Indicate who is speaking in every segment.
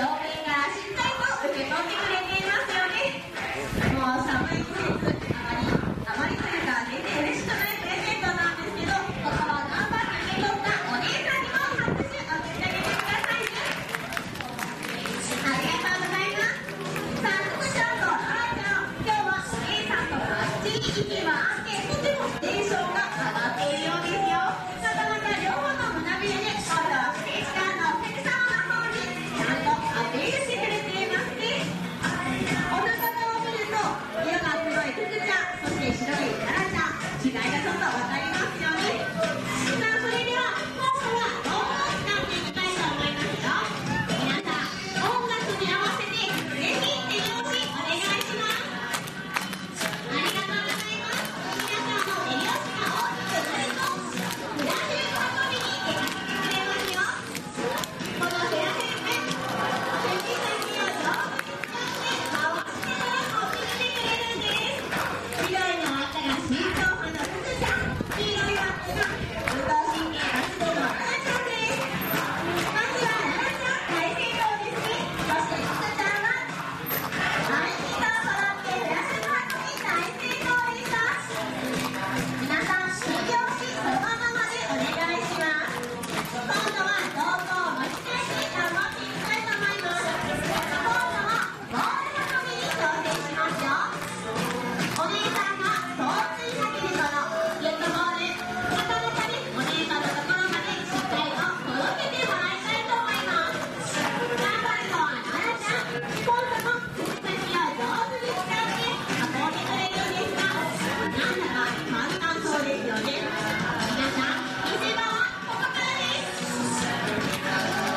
Speaker 1: 正面からしっかりと受け取ってくれていますよね。もう寒い季節、あまりというか全然嬉しくないプレゼントなんですけど、ここは頑張って受け取ったお姉さんにも拍手を送ってあげてくださいね。ありがとうございます。さあ、福ちゃんとノラちゃん、今日はお姉さんとバッチリ息があってとてもテンションが上がっているようですよ。またまた両方の胸びれで今度は福ちゃんのお客様の方にちゃんとアピールしてくれていますね。お腹から見ると色が黒い福ちゃん、そして白いタラちゃん、違いがちょっと分かりますよね。さあ、それでは今度は道具を使っていきたいと思いますよ。皆さん音楽に合わせてぜひ手拍子お願いします。ありがとうございます。皆さんの手拍子が大きくなるとフラフープ運びに出かけてくれますよ。このフラフープ、指先を上手に使って回してからこっちにてくれるんです。緑の輪っかが慎重派の福ちゃん、黄色い輪っかが運動神経抜群のタラちゃんです。まずはタラちゃん大成功ですね。そして福ちゃんははい、2頭揃ってフラフープ運び大成功でした。皆さん手拍子そのままでお願いします。今度は道具を持ち替えて頑張っていきたいと思います。今度はボール運びに挑戦しますよ。お姉さんが遠くに投げるこのフットボール、なかなかね、お姉さんのところまでしっかりと届けてもらいたいと思います。頑張るのはノラちゃん、今度も口先を上手に使って運んでくれるんですが、なんだか簡単そうですよね。皆さん、見せ場はここからです。か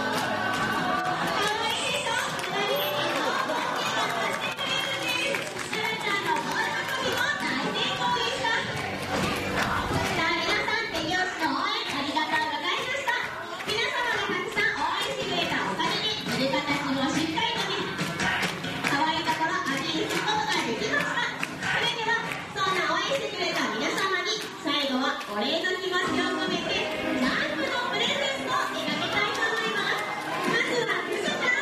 Speaker 1: わいいでしょ。何気にどんどん手が貸してくれるんです。ノラちゃんのボール運びも大成功でした。さあ、皆さん手拍子の応援ありがとうございました。皆様がたくさん応援してくれたおかげで塗る形もしっかりとね、可愛いところアピールすることができました。それではそんな応援してくれた皆様に最後はお礼の気持ちを込めてジャンプのプレゼントを手掛けたいと思います。まずは福ちゃん、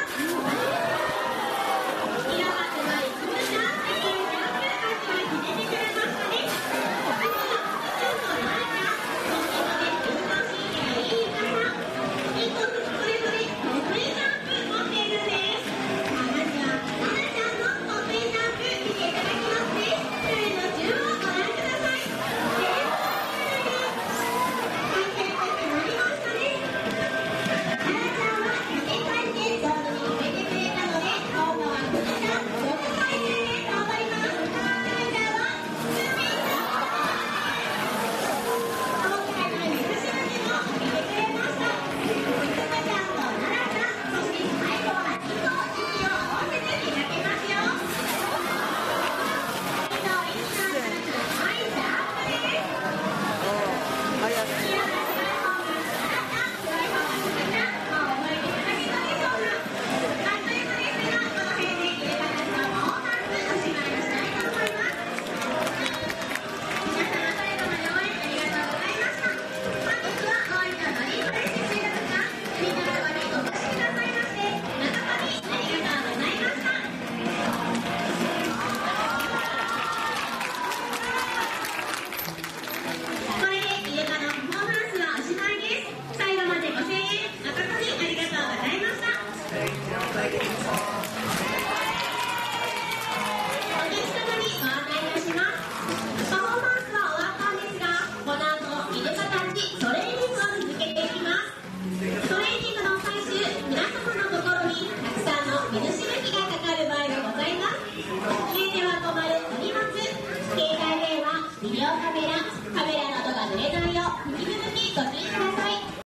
Speaker 1: 色が黒い福ちゃん、ジャンプ足を決めてくれましたね。あとは福ちゃんとノラちゃん、そして運動神経がいいゆかさん、一つずつそれぞれ得意ジャンプ持っているんです。さあ、まずはノラちゃんの得意ジャンプ見ていただきますね。それの順をご覧ください。回転が決まりましたね。ノラちゃんは縦回転上手に決めてくれたので、今度は福ちゃん横回転で頑張ります。それではスピンと今回の水しぶきも見てくれました。福ちゃんとノラちゃん、そして最後は2頭息を合わせて手掛けますよ。2頭息のするとはい、ジャンプです。黄色が白い方がノラちゃん、黒い方が福ちゃん、もう覚えていただけたでしょうか。あっという間ですが、この辺でイルカたちのパフォーマンスおしまいにしたいと思います。皆様最後まで応援ありがとうございました。本日は大分マリンフレッシュ水族館海のそばにお越しくださいまして誠にありがとうございました。これでイルカのパフォーマンスはおしまいです。最後までご声援誠にありがとうございました。お客様にご案内をします。パフォーマンスは終わったんですが、この後イルカたちトレーニングを続けていきます。トレーニングの最終、皆様のところにたくさんの水しぶきがかかる場合がございます。決め手は止まる取ります。携帯電話、ビデオカメラなどが濡れないよう引き続きご注意ください。